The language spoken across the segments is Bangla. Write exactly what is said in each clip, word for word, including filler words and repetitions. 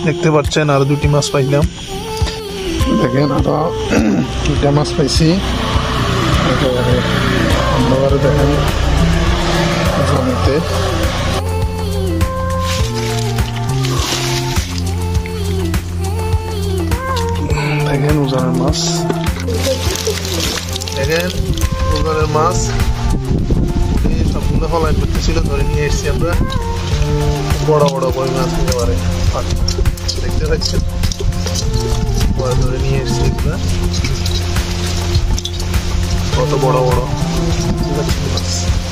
দেখতে পাচ্ছেন আরো দুটি মাছ পাইলাম। দেখেন আরো দুটা মাছ পাইছি। একেবারে অন্ধকারে দেখেন জমিতে দেখেন উজানের মাছ, দেখেন উজানের মাছ সবগুলো ফলাইন করতেছিল, ধরে নিয়ে এসছি আমরা। বড় বড় কই মাছ একেবারে দেখতে পাচ্ছেন, ধরে নিয়ে এসছি এগুলা কত বড় বড় মাছ।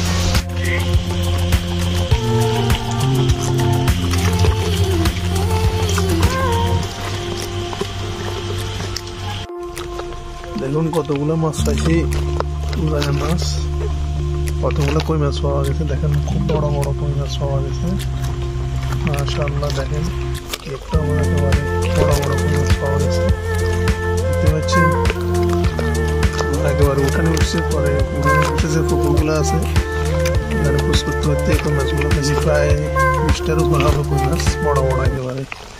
দেখুন কতগুলো মাছ পাইছি, উজানের মাছ, কতগুলো কই মাছ পাওয়া গেছে। দেখেন খুব বড় বড় কই মাছ পাওয়া গেছে মাশাআল্লাহ। দেখেন একটা একেবারে বড় বড় কই মাছ পাওয়া গেছে, দেখতে পাচ্ছেন একেবারে উঠানে উঠছে। পরে উঠে যে পুকুরগুলো আছে এখানে খোঁজ করতে করতে কই মাছগুলো বেশি প্রায় বিশটার উপর হবে কই মাছ, বড় বড় একেবারে।